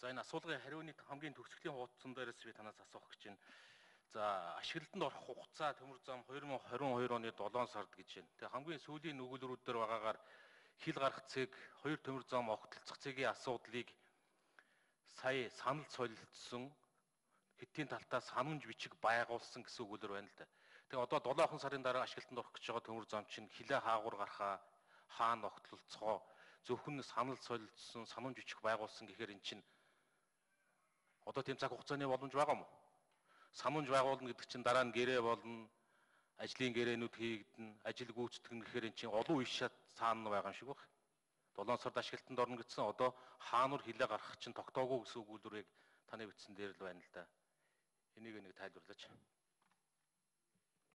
За энэ асуулгын хариуны хамгийн төгсгөлийн хуудсан дээрээс би танаас асуух гэж байна. За ашиглалтанд орох хугацаа төмөр зам 2022 оны 7 сард гэж байна. Тэгээ хамгийн сүүлийн өгүүлбэрүүд дээр байгаагаар хил гарах цэг, 2 төмөр зам огтлцох цэгийн асуудлыг сая санал солилцсон хэдийн талтаа санамж бичиг байгуулсан гэсэн өгүүлбэр байна л да. Тэгээ одоо 7 сарын дараа ашиглалтанд орох гэж байгаа төмөр зам чинь хилээ хаагур гарахаа хаана огтлолцохоо зөвхөн санал солилцсон, санамж бичих байгуулсан гэхээр эн чинь одоо тийм цаг хугацааны боломж байгаа мó? Санамж байгуулна гэдэг чинь дараа нь гэрээ болно, ажлын гэрээнүүд хийгдэн, ажил гүйцэтгэн гэхээр эн чинь олон үе шат цаана байгаа юм шиг баг. 7 сард ашиглалтанд орно гэсэн одоо хаануур хилээ гарах чинь тогтоогүй гэсэн өгүүлбэрийг таны бичсэн дээр л байна л да. Энийг нэг тайлбарлаач.